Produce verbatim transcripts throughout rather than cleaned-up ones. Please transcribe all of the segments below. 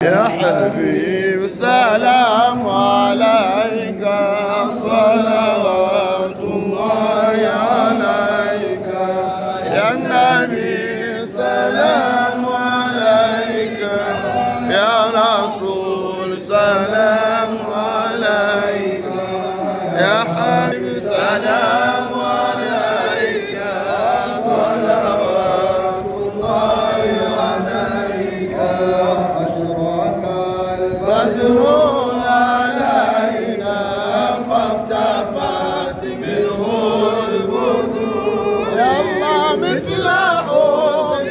يا حبيب سلام عليك صلوات الله عليك يا النبي سلام عليك يا رسول سلام عليك يا حبيب سلام عليك صلوات الله عليك أشرق البدر علينا فارتفعت منه البدور يلا مثل حوض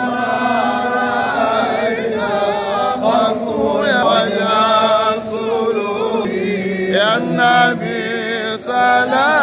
الكمال خطو وجه صلوبي يا النبي سلام